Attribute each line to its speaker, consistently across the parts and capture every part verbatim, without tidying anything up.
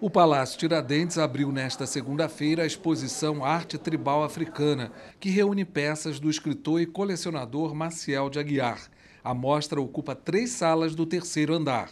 Speaker 1: O Palácio Tiradentes abriu nesta segunda-feira a exposição Arte Tribal Africana, que reúne peças do escritor e colecionador Maciel de Aguiar. A mostra ocupa três salas do terceiro andar.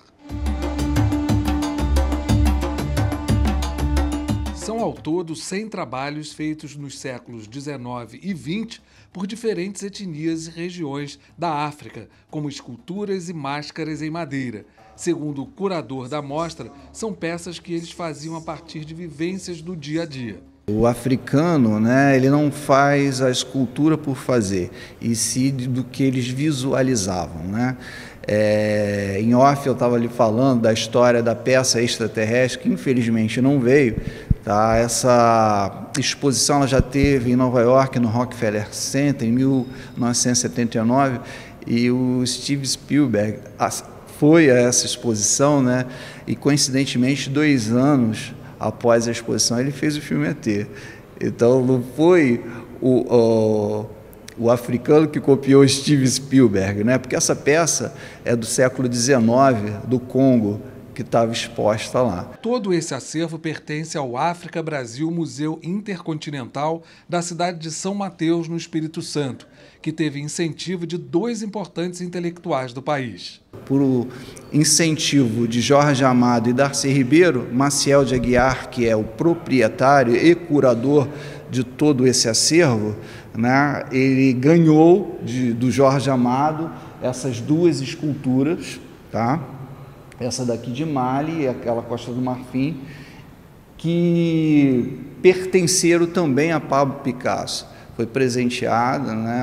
Speaker 1: São ao todo cem trabalhos feitos nos séculos dezenove e vinte por diferentes etnias e regiões da África, como esculturas e máscaras em madeira. Segundo o curador da mostra, são peças que eles faziam a partir de vivências do dia a dia.
Speaker 2: O africano, né, ele não faz a escultura por fazer, e sim do que eles visualizavam, né? É, em off eu estava ali falando da história da peça extraterrestre, que infelizmente não veio. Tá? Essa exposição ela já teve em Nova York, no Rockefeller Center, em mil novecentos e setenta e nove, e o Steven Spielberg foi a essa exposição, né? E coincidentemente, dois anos após a exposição, ele fez o filme E T. Então, não foi o, o, o africano que copiou Steven Spielberg, né? Porque essa peça é do século dezenove, do Congo, que estava exposta lá.
Speaker 1: Todo esse acervo pertence ao África Brasil Museu Intercontinental da cidade de São Mateus, no Espírito Santo, que teve incentivo de dois importantes intelectuais do país.
Speaker 2: Por incentivo de Jorge Amado e Darcy Ribeiro, Maciel de Aguiar, que é o proprietário e curador de todo esse acervo, né, ele ganhou de, do Jorge Amado essas duas esculturas, tá? Essa daqui de Mali e aquela Costa do Marfim, que pertenceram também a Pablo Picasso. Foi presenteada, né,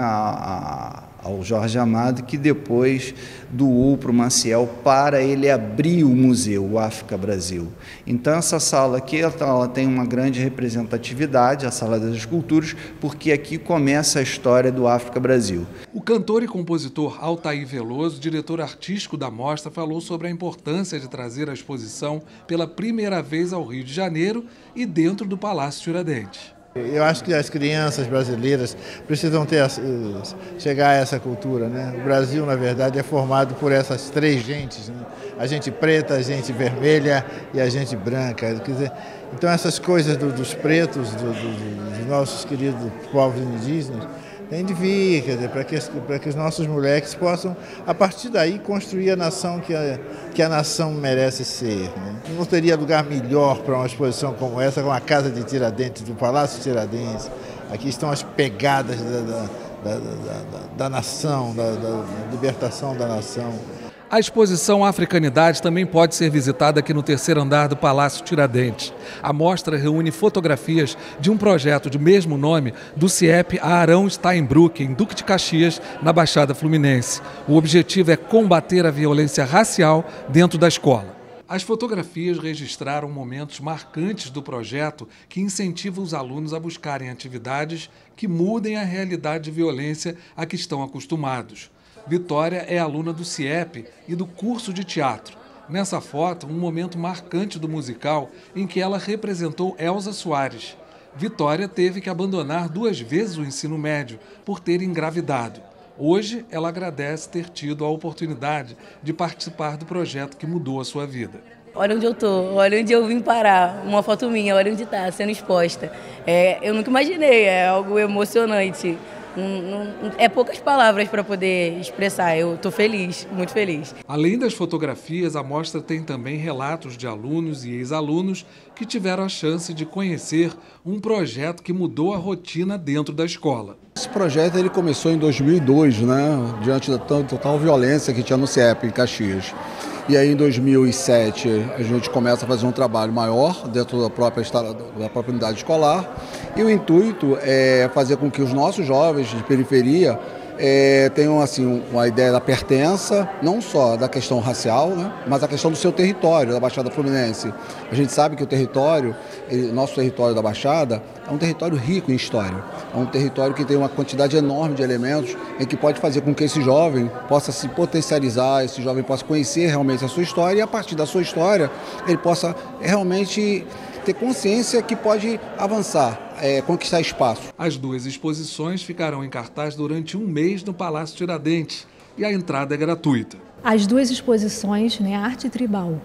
Speaker 2: a, a, ao Jorge Amado, que depois doou para o Maciel para ele abrir o museu, o África Brasil. Então essa sala aqui ela, ela tem uma grande representatividade, a Sala das Esculturas, porque aqui começa a história do África Brasil.
Speaker 1: O cantor e compositor Altair Veloso, diretor artístico da mostra, falou sobre a importância de trazer a exposição pela primeira vez ao Rio de Janeiro e dentro do Palácio Tiradentes.
Speaker 3: Eu acho que as crianças brasileiras precisam ter, chegar a essa cultura, né? O Brasil, na verdade, é formado por essas três gentes, né? A gente preta, a gente vermelha e a gente branca. Quer dizer, então essas coisas do, dos pretos, do, do, dos nossos queridos povos indígenas, tem de vir, quer dizer, para que, para que os nossos moleques possam, a partir daí, construir a nação que a, que a nação merece ser, né? Não teria lugar melhor para uma exposição como essa, com a Casa de Tiradentes, do Palácio Tiradentes. Aqui estão as pegadas da, da, da, da, da, da nação, da, da libertação da nação.
Speaker 1: A exposição Africanidade também pode ser visitada aqui no terceiro andar do Palácio Tiradentes. A mostra reúne fotografias de um projeto de mesmo nome do C I E P Arão Steinbrück, em Duque de Caxias, na Baixada Fluminense. O objetivo é combater a violência racial dentro da escola. As fotografias registraram momentos marcantes do projeto que incentiva os alunos a buscarem atividades que mudem a realidade de violência a que estão acostumados. Vitória é aluna do C I E P e do curso de teatro. Nessa foto, um momento marcante do musical em que ela representou Elza Soares. Vitória teve que abandonar duas vezes o ensino médio por ter engravidado. Hoje, ela agradece ter tido a oportunidade de participar do projeto que mudou a sua vida.
Speaker 4: Olha onde eu tô, olha onde eu vim parar, uma foto minha, olha onde está sendo exposta. É, eu nunca imaginei, é algo emocionante. Não, não, é poucas palavras para poder expressar, eu estou feliz, muito feliz.
Speaker 1: Além das fotografias, a mostra tem também relatos de alunos e ex-alunos que tiveram a chance de conhecer um projeto que mudou a rotina dentro da escola.
Speaker 5: Esse projeto ele começou em dois mil e dois, né, diante da total violência que tinha no C I E P em Caxias. E aí, em dois mil e sete, a gente começa a fazer um trabalho maior dentro da própria, da própria unidade escolar. E o intuito é fazer com que os nossos jovens de periferia é, tenham assim, uma ideia da pertença, não só da questão racial, né, mas a questão do seu território, da Baixada Fluminense. A gente sabe que o território, o nosso território da Baixada, é um território rico em história. É um território que tem uma quantidade enorme de elementos em que pode fazer com que esse jovem possa se potencializar, esse jovem possa conhecer realmente a sua história e, a partir da sua história, ele possa realmente ter consciência que pode avançar, é, conquistar espaço.
Speaker 1: As duas exposições ficarão em cartaz durante um mês no Palácio Tiradentes e a entrada é gratuita.
Speaker 6: As duas exposições, né, Arte Tribal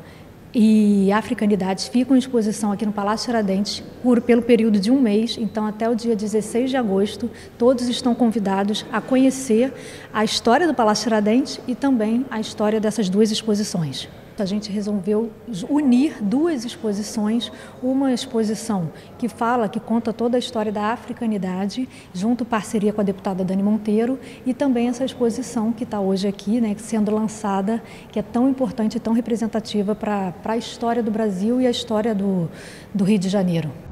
Speaker 6: e africanidades ficam em exposição aqui no Palácio Tiradentes por, pelo período de um mês, então até o dia dezesseis de agosto, todos estão convidados a conhecer a história do Palácio Tiradentes e também a história dessas duas exposições. A gente resolveu unir duas exposições, uma exposição que fala, que conta toda a história da africanidade, junto parceria com a deputada Dani Monteiro, e também essa exposição que está hoje aqui, né, sendo lançada, que é tão importante e tão representativa para a história do Brasil e a história do, do Rio de Janeiro.